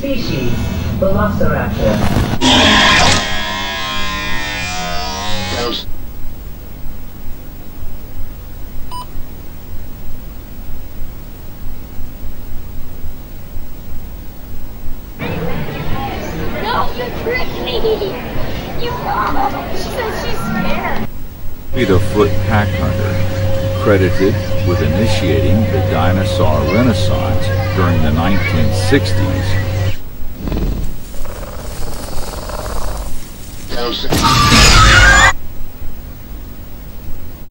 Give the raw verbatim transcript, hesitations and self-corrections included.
Species, Velociraptor. No, you tricked me! You mama! She says she's scared. Foot pack hunter, credited with initiating the dinosaur renaissance during the nineteen sixties.